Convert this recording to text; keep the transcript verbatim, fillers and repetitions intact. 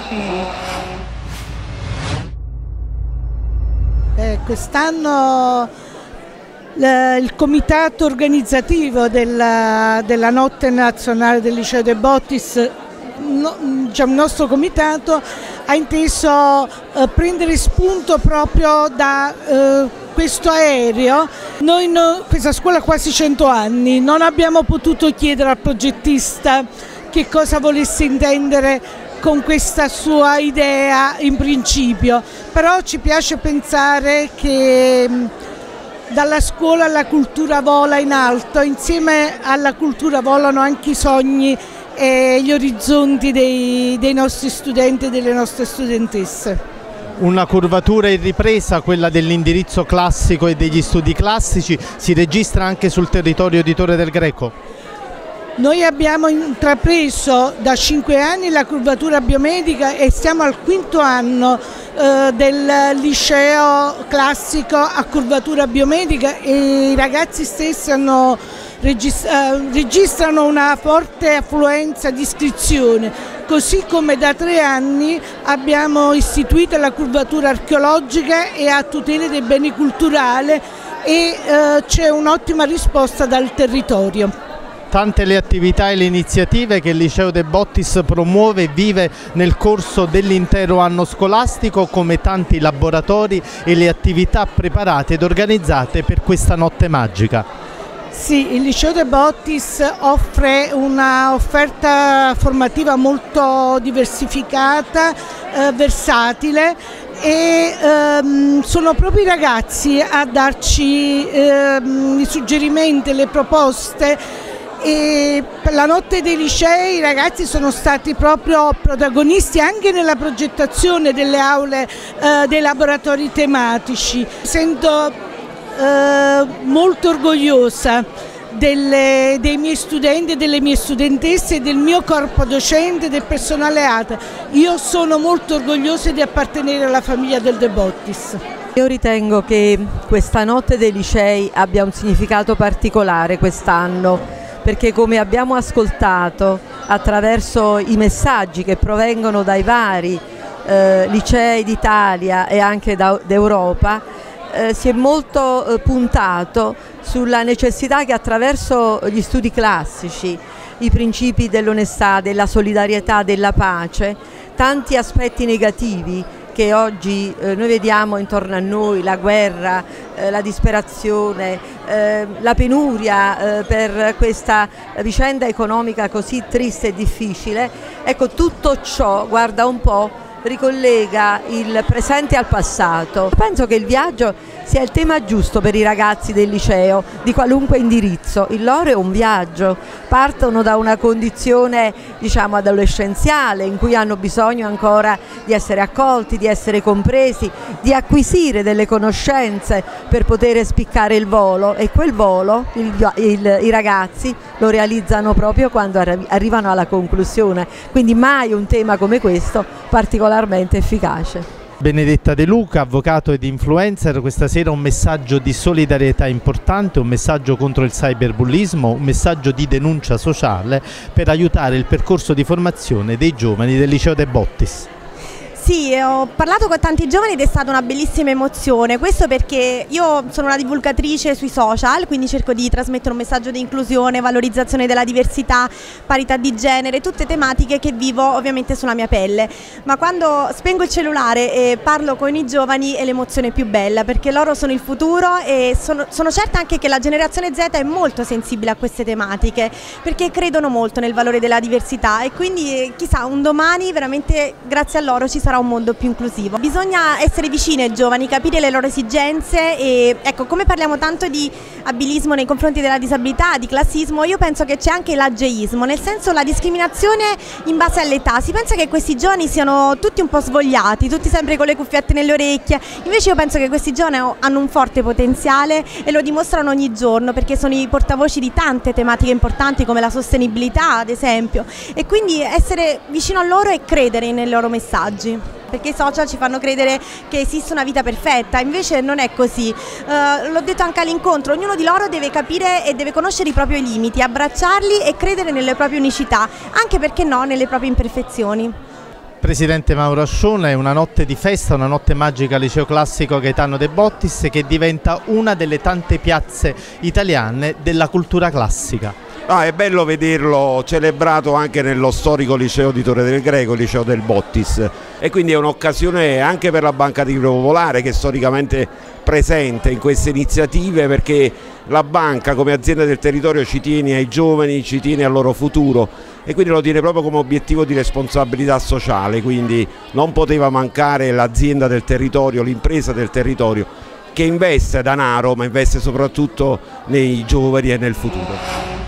Eh, quest'anno eh, il comitato organizzativo della, della Notte Nazionale del Liceo De Bottis, no, diciamo, il nostro comitato ha inteso eh, prendere spunto proprio da eh, questo aereo. Noi, no, questa scuola ha quasi cento anni, non abbiamo potuto chiedere al progettista che cosa volesse intendere con questa sua idea in principio, però ci piace pensare che dalla scuola la cultura vola in alto, insieme alla cultura volano anche i sogni e gli orizzonti dei, dei nostri studenti e delle nostre studentesse. Una curvatura in ripresa, quella dell'indirizzo classico e degli studi classici, si registra anche sul territorio di Torre del Greco? Noi abbiamo intrapreso da cinque anni la curvatura biomedica e siamo al quinto anno eh, del liceo classico a curvatura biomedica e i ragazzi stessi hanno registra eh, registrano una forte affluenza di iscrizione, così come da tre anni abbiamo istituito la curvatura archeologica e a tutela dei beni culturali e eh, c'è un'ottima risposta dal territorio. Tante le attività e le iniziative che il Liceo De Bottis promuove e vive nel corso dell'intero anno scolastico, come tanti laboratori e le attività preparate ed organizzate per questa notte magica. Sì, il Liceo De Bottis offre una offerta formativa molto diversificata, eh, versatile e ehm, sono proprio i ragazzi a darci ehm, i suggerimenti, le proposte. E per la notte dei licei i ragazzi sono stati proprio protagonisti anche nella progettazione delle aule, eh, dei laboratori tematici. Sento eh, molto orgogliosa delle, dei miei studenti e delle mie studentesse e del mio corpo docente e del personale A T E. Io sono molto orgogliosa di appartenere alla famiglia del De Bottis. Io ritengo che questa notte dei licei abbia un significato particolare quest'anno, perché come abbiamo ascoltato attraverso i messaggi che provengono dai vari eh, licei d'Italia e anche d'Europa, eh, si è molto eh, puntato sulla necessità che attraverso gli studi classici, i principi dell'onestà, della solidarietà, della pace, tanti aspetti negativi che oggi eh, noi vediamo intorno a noi, la guerra, eh, la disperazione, eh, la penuria eh, per questa vicenda economica così triste e difficile, ecco, tutto ciò, guarda un po', ricollega il presente al passato. Penso che il viaggio sia il tema giusto per i ragazzi del liceo di qualunque indirizzo. Il loro è un viaggio, partono da una condizione, diciamo, adolescenziale in cui hanno bisogno ancora di essere accolti, di essere compresi, di acquisire delle conoscenze per poter spiccare il volo, e quel volo il, il, i ragazzi lo realizzano proprio quando arri arrivano alla conclusione, quindi mai un tema come questo particolarmente efficace. Benedetta De Luca, avvocato ed influencer, questa sera un messaggio di solidarietà importante, un messaggio contro il cyberbullismo, un messaggio di denuncia sociale per aiutare il percorso di formazione dei giovani del Liceo De Bottis. Sì, ho parlato con tanti giovani ed è stata una bellissima emozione, questo perché io sono una divulgatrice sui social, quindi cerco di trasmettere un messaggio di inclusione, valorizzazione della diversità, parità di genere, tutte tematiche che vivo ovviamente sulla mia pelle, ma quando spengo il cellulare e parlo con i giovani è l'emozione più bella, perché loro sono il futuro e sono, sono certa anche che la generazione Z è molto sensibile a queste tematiche, perché credono molto nel valore della diversità e quindi chissà, un domani veramente grazie a loro ci sarà un mondo più inclusivo. Bisogna essere vicini ai giovani, capire le loro esigenze e ecco, come parliamo tanto di abilismo nei confronti della disabilità, di classismo, io penso che c'è anche l'ageismo, nel senso la discriminazione in base all'età. Si pensa che questi giovani siano tutti un po' svogliati, tutti sempre con le cuffiette nelle orecchie, invece io penso che questi giovani hanno un forte potenziale e lo dimostrano ogni giorno, perché sono i portavoci di tante tematiche importanti come la sostenibilità ad esempio, e quindi essere vicino a loro e credere nei loro messaggi, perché i social ci fanno credere che esiste una vita perfetta, invece non è così. Uh, l'ho detto anche all'incontro, ognuno di loro deve capire e deve conoscere i propri limiti, abbracciarli e credere nelle proprie unicità, anche perché no, nelle proprie imperfezioni. Presidente Mauro Ascione, è una notte di festa, una notte magica al Liceo Classico Gaetano De Bottis, che diventa una delle tante piazze italiane della cultura classica. Ah, è bello vederlo celebrato anche nello storico liceo di Torre del Greco, il liceo del Bottis, e quindi è un'occasione anche per la Banca Tigre Popolare, che è storicamente presente in queste iniziative, perché la banca come azienda del territorio ci tiene ai giovani, ci tiene al loro futuro e quindi lo tiene proprio come obiettivo di responsabilità sociale, quindi non poteva mancare l'azienda del territorio, l'impresa del territorio che investe denaro, ma investe soprattutto nei giovani e nel futuro.